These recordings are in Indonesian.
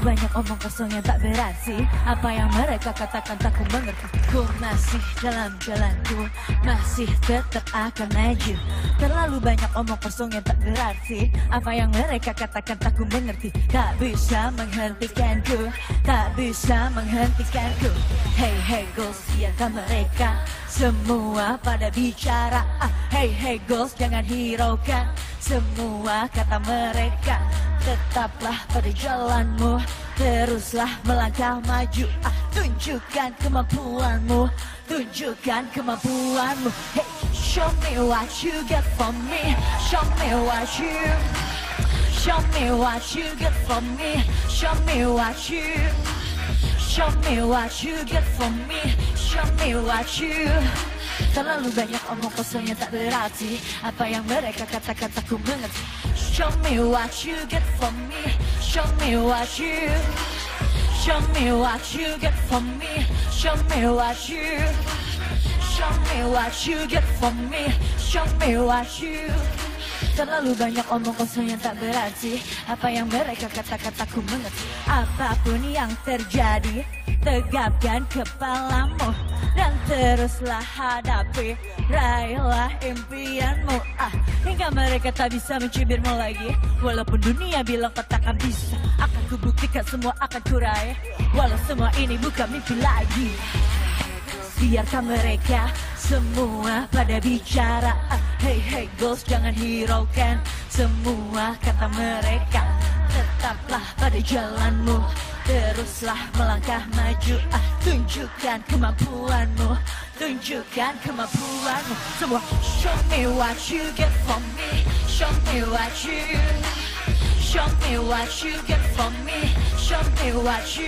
banyak omong kosong yang tak berarti. Apa yang mereka katakan tak ku mengerti. Ku masih dalam jalanku, masih tetap akan maju. Terlalu banyak omong kosong yang tak berarti. Apa yang mereka katakan tak ku mengerti. Tak bisa menghentikanku, tak bisa menghentikanku. Hey hey girls, biarkan mereka semua pada bicara. Hey hey girls, jangan hiraukan semua kata mereka. Tetaplah pada jalanmu, teruslah melangkah maju. Tunjukkan kemampuanmu, tunjukkan kemampuanmu. Hey, show me what you got from me. Show me what you, show me what you got from me. Show me what you, show me what you get from me. Show me what you. Terlalu banyak omong kosong yang tak berarti. Apa yang mereka katakan tak ku mengerti. Show me what you get from me. Show me what you, show me what you get from me. Show me what you, show me what you get from me. Show me what you. Terlalu banyak omong kosong yang tak berarti. Apa yang mereka katakan tak ku mengerti. Apapun yang terjadi, tegapkan kepalamu dan teruslah hadapi. Raihlah impianmu, hingga mereka tak bisa mencibirmu lagi. Walaupun dunia bilang kau takkan bisa, akan kubuktikan semua akan kurai. Walau semua ini bukan mimpi lagi. Biarkan mereka semua pada bicara. Hey hey girls, jangan hiraukan semua kata mereka. Tetaplah pada jalanmu, teruslah melangkah maju. Tunjukkan kemampuanmu, tunjukkan kemampuanmu. Semua show me what you get from me. Show me what you, show me what you get from me. Show me what you,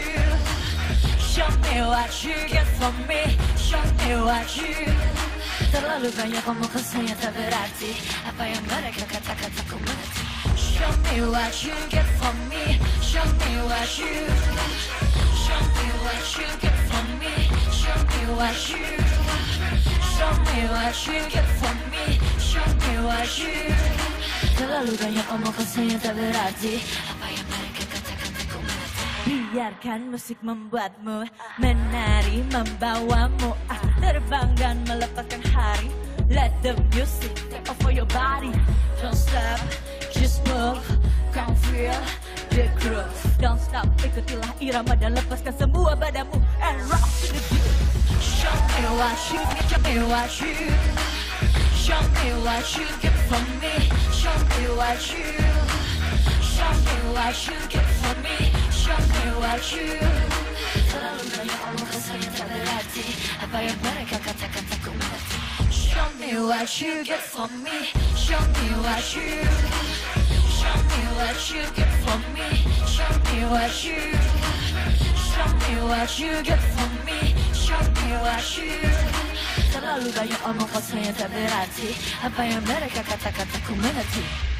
show me what you get from me. Show me what you. Terlalu banyak omong kosong yang tak berarti. Apa yang mereka katakan tak ku mengerti. Show me what you get from me. Show me what you, show me what you get from me. Show me what you, show me what you get from me. Show me what you. Terlalu banyak omong kosong yang tak berarti. Apa yang mereka katakan tak ku mengerti. Biarkan musik membuatmu menari, membawamu terbang dan melepaskan hari. Let the music take over your body. Don't stop, just move, come feel the groove. Don't stop, ikutilah irama dan lepaskan semua badanmu and rock to the beat. Show me what you, show me what you, show me what you get from me. Show me what you, show me what you get from me. Show me what you. Terlalu banyak omong kosong yang tak berarti. Apa yang mereka katakan tak ku mengerti. Show me what you get from me. Show me what you, show me what you get from me. Show me what you, show me what you get from me. Show me what you. Terlalu banyak omong kosong yang tak berarti. Apa yang mereka katakan tak ku mengerti.